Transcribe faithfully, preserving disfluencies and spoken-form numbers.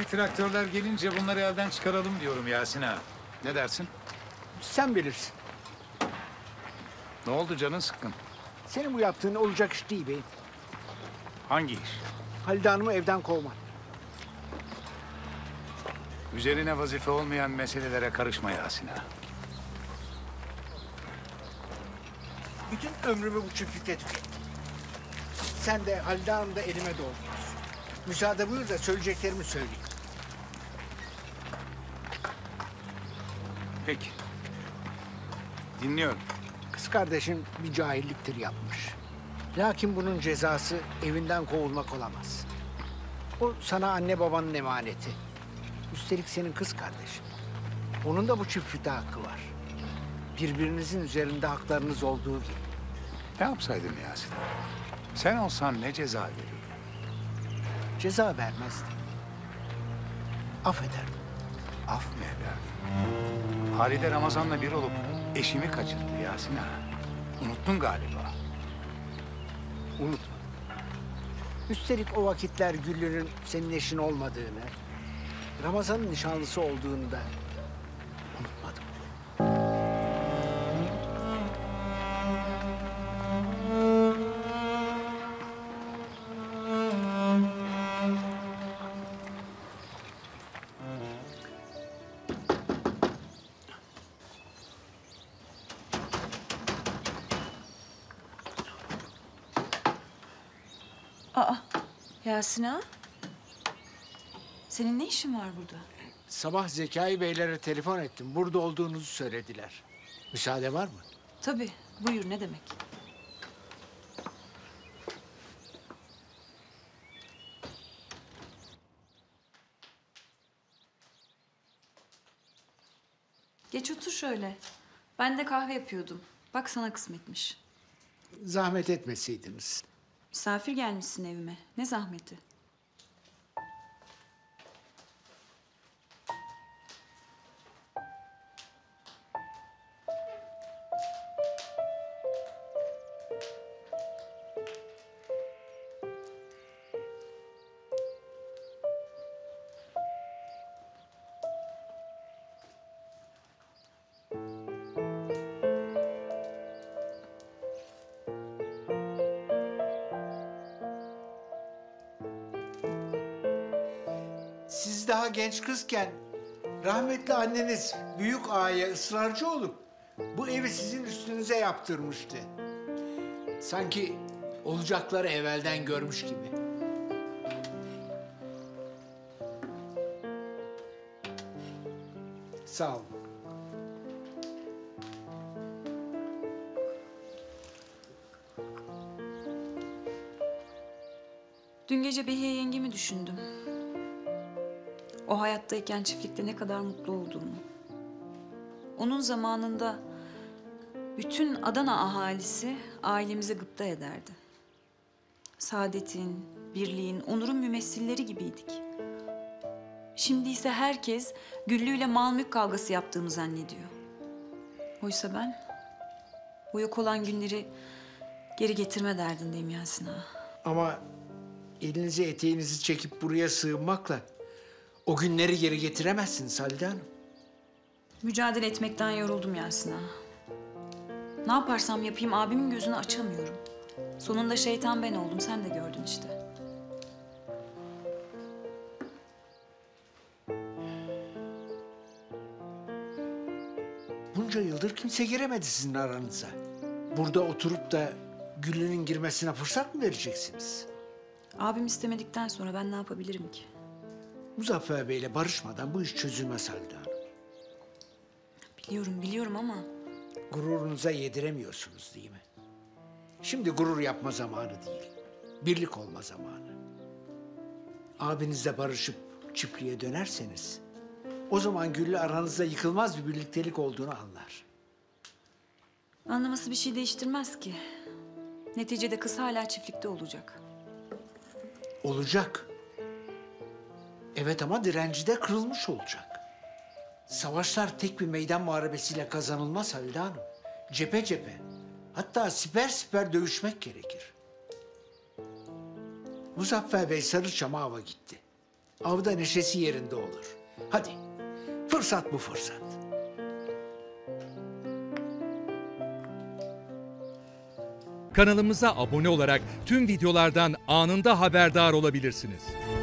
Yeni traktörler gelince bunları elden çıkaralım diyorum Yasin ağa. Ne dersin? Sen bilirsin. Ne oldu, canın sıkkın? Senin bu yaptığın olacak iş değil beyim. Hangi iş? Halide Hanım'ı evden kovman. Üzerine vazife olmayan meselelere karışma Yasin ağa. Bütün ömrümü bu çiftlikte tükettim. Sen de Halide Hanım da elime doldurursun. Müsaade buyur da söyleyeceklerimi söyleyeyim. Peki. Dinliyorum. Kız kardeşin bir cahilliktir yapmış. Lakin bunun cezası evinden kovulmak olamaz. O sana anne babanın emaneti. Üstelik senin kız kardeşin. Onun da bu çiftlikte hakkı var. Birbirinizin üzerinde haklarınız olduğu gibi. Ne yapsaydım Yasin ağa? Sen olsan ne ceza verirdin? Ceza vermezdim. Affederdim. Af mı ederdin? Halide Ramazan'la bir olup eşimi kaçırdı Yasin ağa. Unuttun galiba. Unutma. Üstelik o vakitler Güllü'nün senin eşin olmadığını, Ramazan'ın nişanlısı olduğunu da unutmadım. Aa, Yasin ağa. Senin ne işin var burada? Sabah Zekai Beylere telefon ettim. Burada olduğunuzu söylediler. Müsaade var mı? Tabii, buyur ne demek? Geç otur şöyle. Ben de kahve yapıyordum. Bak sana kısmetmiş. Zahmet etmeseydiniz. Misafir gelmişsin evime. Ne zahmeti? Siz daha genç kızken rahmetli anneniz büyük ağaya ısrarcı olup bu evi sizin üstünüze yaptırmıştı. Sanki olacakları evvelden görmüş gibi. Sağ olun. Dün gece Behiye yengemi düşündüm. O hayattayken çiftlikte ne kadar mutlu olduğumu. Onun zamanında bütün Adana ahalisi ailemize gıpta ederdi. Saadetin, birliğin, onurun mümessilleri gibiydik. Şimdi ise herkes Güllü ile mal mülk kavgası yaptığımı zannediyor. Oysa ben o yok olan günleri geri getirme derdindeyim Yasin ağa. Ama elinizi eteğinizi çekip buraya sığınmakla o günleri geri getiremezsiniz Halide Hanım. Mücadele etmekten yoruldum Yasin ağa. Ne yaparsam yapayım abimin gözünü açamıyorum. Sonunda şeytan ben oldum, sen de gördün işte. Bunca yıldır kimse giremedi sizin aranıza. Burada oturup da Güllü'nün girmesine fırsat mı vereceksiniz? Abim istemedikten sonra ben ne yapabilirim ki? Muzaffer Bey'le barışmadan bu iş çözülmez Halide Hanım. Biliyorum, biliyorum ama Gururunuza yediremiyorsunuz değil mi? Şimdi gurur yapma zamanı değil. Birlik olma zamanı. Abinizle barışıp çiftliğe dönerseniz o zaman Güllü aranızda yıkılmaz bir birliktelik olduğunu anlar. anlaması bir şey değiştirmez ki. Neticede kız hala çiftlikte olacak. Olacak. Evet ama direnci de kırılmış olacak. Savaşlar tek bir meydan muharebesiyle kazanılmaz Halide Hanım. Cephe cephe. Hatta siper siper dövüşmek gerekir. Muzaffer Bey Sarıçam'a ava gitti. avda neşesi yerinde olur. Hadi, fırsat bu fırsat. Kanalımıza abone olarak tüm videolardan anında haberdar olabilirsiniz.